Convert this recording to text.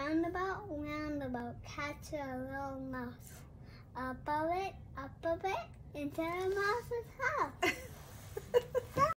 roundabout, catch a little mouse. Up of it, into the mouse's house.